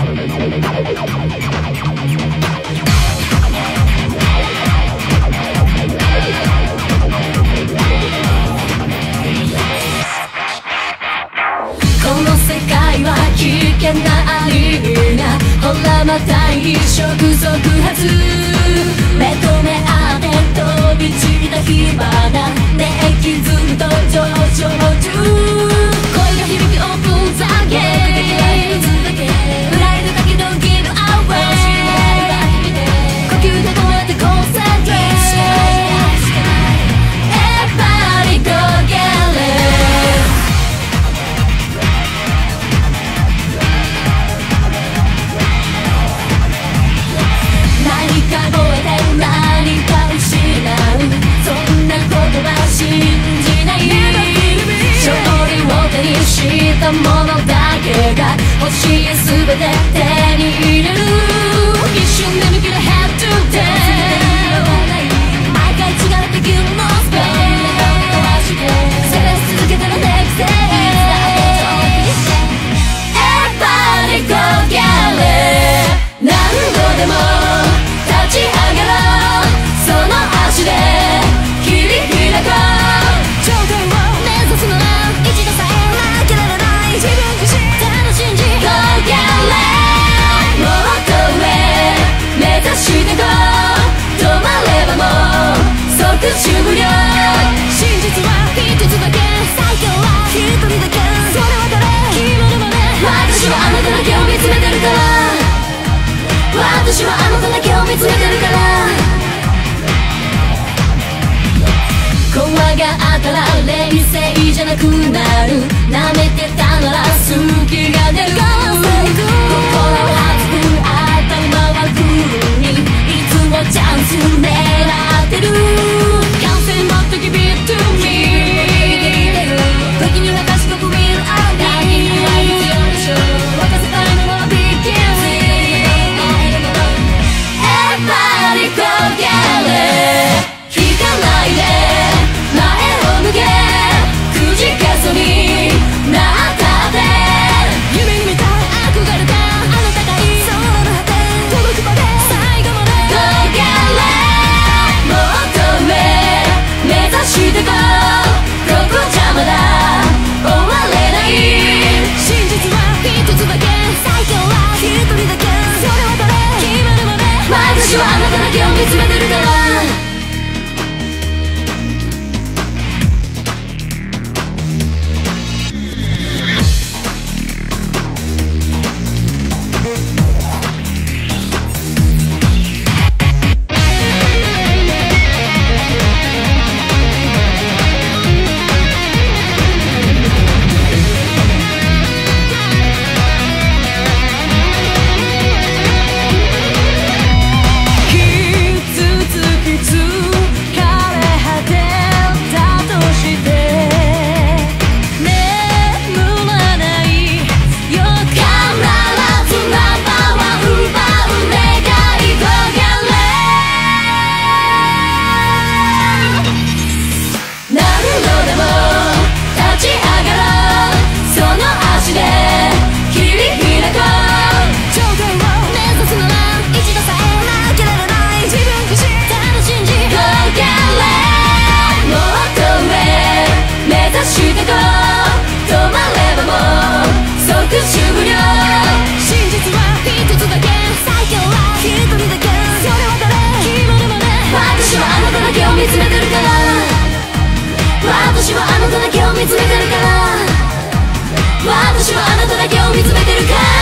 また一触即発目と目当て飛び散った火花熱気ずっと上昇中声が響きオープンザゲームプライドだけど give away 呼吸整えてコンセントレーション Everybody go get it何か超えて何か失うそんなことは信じない勝利を手にしたものだけが欲しい全て手に入れる一瞬で見切れ Head to tail 毎回違う敵のスペース攻め続けての Next day Everybody go get it 何度でも立ち上がろうその足で切り開こう頂点を目指すなら一度さえ負けられない自分自身楽しんじ Go get it もっと上目指してこう止まればもう即終了真実は一つだけ最強は一人だけそれは誰決まるまで私はあなただけを見つめてるから私はあなただけを見つめてるから怖がったら冷静じゃなくなる舐めてたなら好きが出る心を弾く頭はグーにいつもチャンス狙ってる完成もっとgive it to me 時には賢く見るあなたには必要でしょ沸かせたいのは begin Everybody go get it 引かないで前を向けくじけそうになったって夢に見た憧れたあなたがいいその果て届くまで最後まで Go get it もっと上目指してこうここじゃまだ終われない真実は一つだけ最強は一人だけそれは誰決まるまで私はあなただけを見つめてるから見つめてるから私はあなただけを見つめてるから私はあなただけを見つめてるから